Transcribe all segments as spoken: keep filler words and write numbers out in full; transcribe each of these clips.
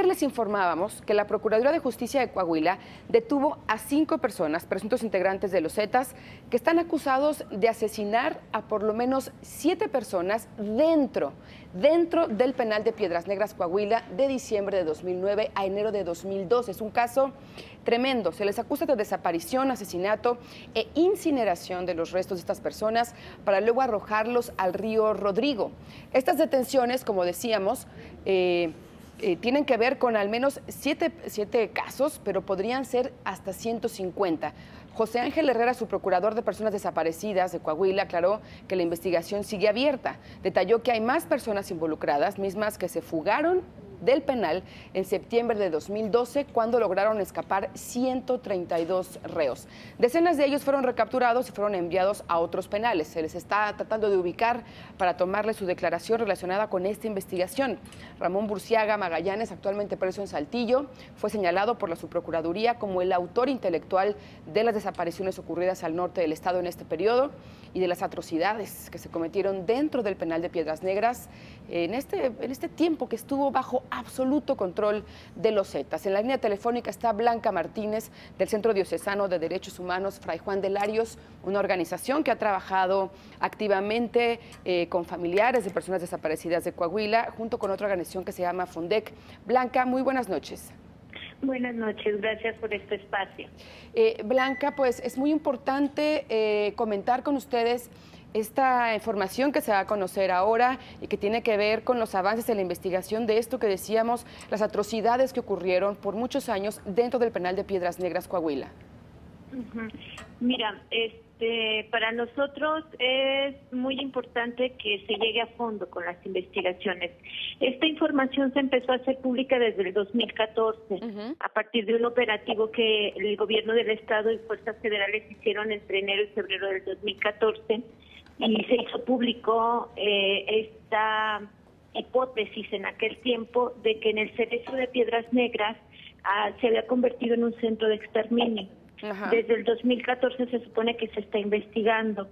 ayer les informábamos que la Procuraduría de Justicia de Coahuila detuvo a cinco personas, presuntos integrantes de los Zetas, que están acusados de asesinar a por lo menos siete personas dentro, dentro del penal de Piedras Negras, Coahuila, de diciembre de dos mil nueve a enero de dos mil doce. Es un caso tremendo. Se les acusa de desaparición, asesinato e incineración de los restos de estas personas para luego arrojarlos al río Rodrigo. Estas detenciones, como decíamos, eh, eh, tienen que ver con al menos siete, siete casos, pero podrían ser hasta ciento cincuenta. José Ángel Herrera, su procurador de personas desaparecidas de Coahuila, aclaró que la investigación sigue abierta. Detalló que hay más personas involucradas, mismas que se fugaron del penal en septiembre de dos mil doce, cuando lograron escapar ciento treinta y dos reos. Decenas de ellos fueron recapturados y fueron enviados a otros penales. Se les está tratando de ubicar para tomarle su declaración relacionada con esta investigación. Ramón Burciaga Magallanes, actualmente preso en Saltillo, fue señalado por la Subprocuraduría como el autor intelectual de las desapariciones ocurridas al norte del estado en este periodo y de las atrocidades que se cometieron dentro del penal de Piedras Negras en este, en este tiempo que estuvo bajo absoluto control de los Zetas. En la línea telefónica está Blanca Martínez, del Centro Diocesano de Derechos Humanos Fray Juan de Larios, una organización que ha trabajado activamente eh, con familiares de personas desaparecidas de Coahuila, junto con otra organización que se llama Fundec. Blanca, muy buenas noches. Buenas noches, gracias por este espacio. Eh, Blanca, pues es muy importante eh, comentar con ustedes esta información que se va a conocer ahora y que tiene que ver con los avances en la investigación de esto que decíamos, las atrocidades que ocurrieron por muchos años dentro del penal de Piedras Negras, Coahuila. Uh-huh. Mira, este, para nosotros es muy importante que se llegue a fondo con las investigaciones. Esta información se empezó a hacer pública desde el dos mil catorce, uh-huh, a partir de un operativo que el gobierno del estado y fuerzas federales hicieron entre enero y febrero del dos mil catorce, y se hizo público eh, esta hipótesis en aquel tiempo de que en el Cerezo de Piedras Negras ah, se había convertido en un centro de exterminio. Ajá. Desde el dos mil catorce se supone que se está investigando.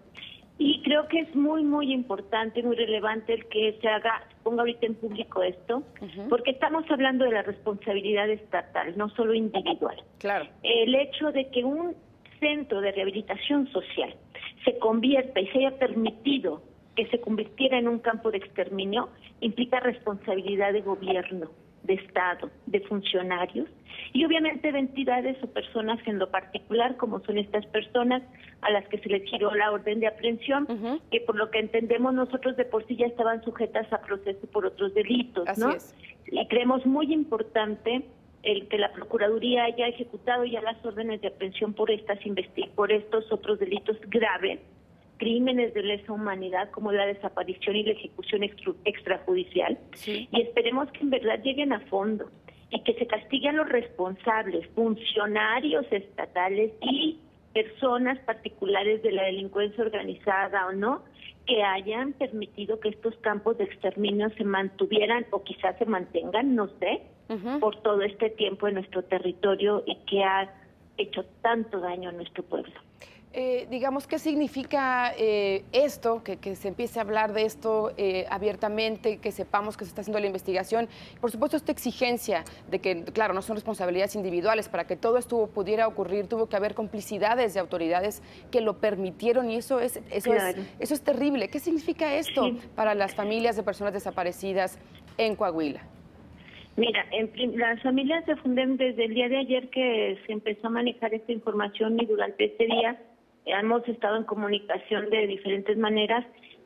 Y creo que es muy, muy importante, muy relevante el que se haga, se ponga ahorita en público esto, uh-huh, porque estamos hablando de la responsabilidad estatal, no solo individual. Claro. El hecho de que un centro de rehabilitación social se convierta y se haya permitido que se convirtiera en un campo de exterminio implica responsabilidad de gobierno, de Estado, de funcionarios y obviamente de entidades o personas en lo particular, como son estas personas a las que se les giró la orden de aprehensión, uh-huh, que por lo que entendemos nosotros de por sí ya estaban sujetas a proceso por otros delitos, Así ¿no? Es. Y creemos muy importante el que la Procuraduría haya ejecutado ya las órdenes de aprehensión por estas investi- por estos otros delitos graves, crímenes de lesa humanidad como la desaparición y la ejecución extra- extrajudicial, sí, y esperemos que en verdad lleguen a fondo y que se castiguen los responsables, funcionarios estatales y personas particulares de la delincuencia organizada o no, que hayan permitido que estos campos de exterminio se mantuvieran o quizás se mantengan, no sé, uh-huh, por todo este tiempo en nuestro territorio y que ha hecho tanto daño a nuestro pueblo. Eh, digamos, ¿qué significa eh, esto, que, que se empiece a hablar de esto eh, abiertamente, que sepamos que se está haciendo la investigación? Por supuesto, esta exigencia de que, claro, no son responsabilidades individuales, para que todo esto pudiera ocurrir, tuvo que haber complicidades de autoridades que lo permitieron y eso es, eso claro, es, eso es terrible. ¿Qué significa esto sí. para las familias de personas desaparecidas en Coahuila? Mira, en, las familias se funden desde el día de ayer que se empezó a manejar esta información y durante este día hemos estado en comunicación de diferentes maneras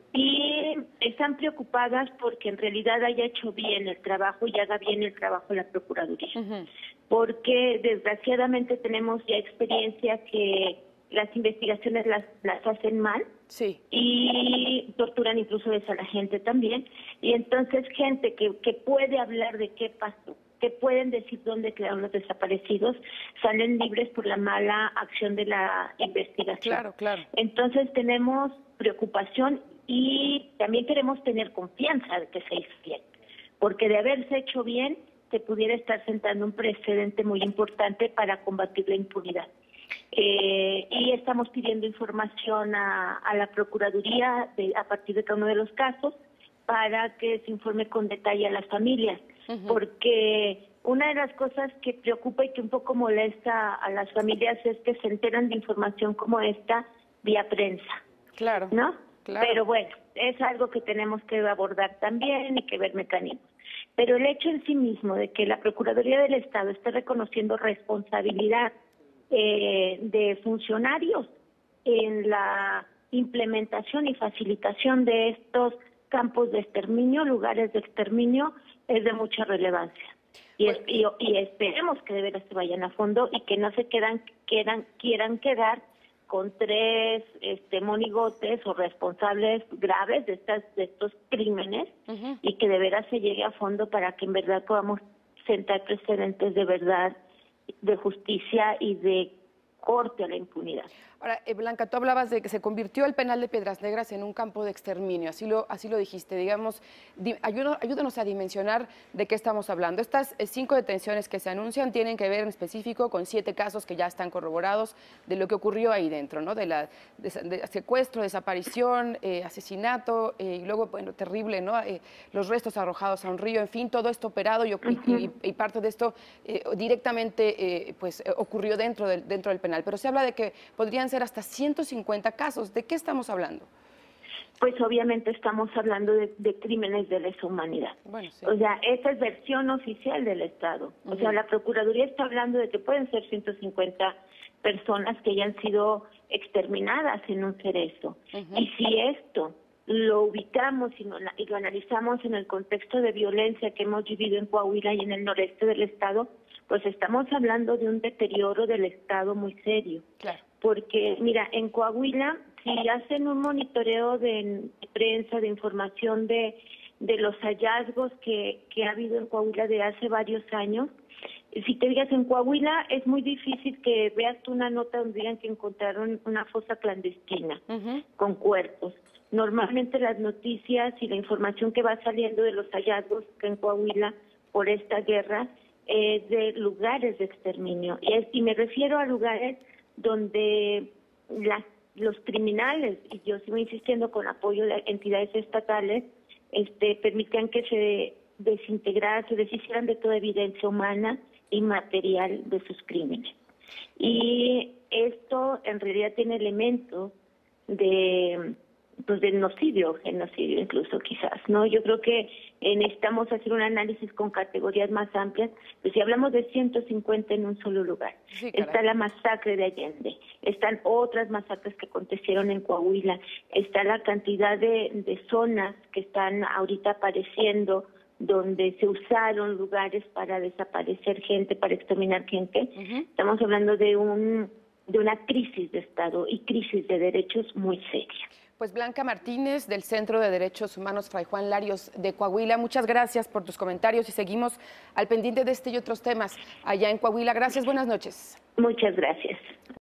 y están preocupadas porque en realidad haya hecho bien el trabajo y haga bien el trabajo la Procuraduría. Uh-huh. Porque desgraciadamente tenemos ya experiencia que las investigaciones las, las hacen mal, sí, y torturan incluso a la gente también. Y entonces gente que, que puede hablar de qué pasó, que pueden decir dónde quedaron los desaparecidos, salen libres por la mala acción de la investigación. Claro, claro. Entonces tenemos preocupación y también queremos tener confianza de que se hizo bien, porque de haberse hecho bien se pudiera estar sentando un precedente muy importante para combatir la impunidad. Eh, y estamos pidiendo información a, a la Procuraduría de, a partir de cada uno de los casos para que se informe con detalle a las familias, uh-huh, porque una de las cosas que preocupa y que un poco molesta a las familias es que se enteran de información como esta vía prensa. Claro. ¿No? Claro. Pero bueno, es algo que tenemos que abordar también y que ver mecanismos. Pero el hecho en sí mismo de que la Procuraduría del Estado esté reconociendo responsabilidad eh, de funcionarios en la implementación y facilitación de estos campos de exterminio, lugares de exterminio, es de mucha relevancia. Y, es, y, y esperemos que de veras se vayan a fondo y que no se quedan, quedan, quieran quedar con tres este, monigotes o responsables graves de estas de estos crímenes, uh-huh. y que de veras se llegue a fondo para que en verdad podamos sentar precedentes de verdad, de justicia y de corte a la impunidad. Ahora, eh, Blanca, tú hablabas de que se convirtió el penal de Piedras Negras en un campo de exterminio, así lo, así lo dijiste, digamos, di, ayúdanos, ayúdanos a dimensionar de qué estamos hablando. Estas eh, cinco detenciones que se anuncian tienen que ver en específico con siete casos que ya están corroborados de lo que ocurrió ahí dentro, ¿no? De la de, de secuestro, desaparición, eh, asesinato, eh, y luego, bueno, terrible, ¿no? Eh, los restos arrojados a un río, en fin, todo esto operado y, uh-huh. y, y, y parte de esto eh, directamente eh, pues, eh, ocurrió dentro del, dentro del penal. Pero se habla de que podrían ser hasta ciento cincuenta casos. ¿De qué estamos hablando? Pues obviamente estamos hablando de, de crímenes de lesa humanidad. Bueno, sí. O sea, esa es versión oficial del Estado. Uh-huh. O sea, la Procuraduría está hablando de que pueden ser ciento cincuenta personas que hayan sido exterminadas en un cerezo. Uh-huh. Y si esto lo ubicamos y, no, y lo analizamos en el contexto de violencia que hemos vivido en Coahuila y en el noreste del Estado, pues estamos hablando de un deterioro del Estado muy serio. Claro. Porque, mira, en Coahuila, si hacen un monitoreo de prensa, de información de, de los hallazgos que, que ha habido en Coahuila de hace varios años, si te digas, en Coahuila es muy difícil que veas tú una nota donde digan que encontraron una fosa clandestina, uh-huh. con cuerpos. Normalmente las noticias y la información que va saliendo de los hallazgos que en Coahuila por esta guerra es de lugares de exterminio. Y, es, y me refiero a lugares donde las, los criminales, y yo sigo insistiendo con apoyo de entidades estatales, este, permitían que se desintegraran, se deshicieran de toda evidencia humana y material de sus crímenes. Y esto en realidad tiene elementos de, pues, de genocidio, genocidio incluso quizás, ¿no? Yo creo que eh, necesitamos hacer un análisis con categorías más amplias, pues si hablamos de ciento cincuenta en un solo lugar, sí, está la masacre de Allende, están otras masacres que acontecieron en Coahuila, está la cantidad de, de zonas que están ahorita apareciendo donde se usaron lugares para desaparecer gente, para exterminar gente. Uh-huh. Estamos hablando de un de una crisis de Estado y crisis de derechos muy seria. Pues Blanca Martínez, del Centro de Derechos Humanos Fray Juan Larios de Coahuila, muchas gracias por tus comentarios y seguimos al pendiente de este y otros temas allá en Coahuila. Gracias, buenas noches. Muchas gracias.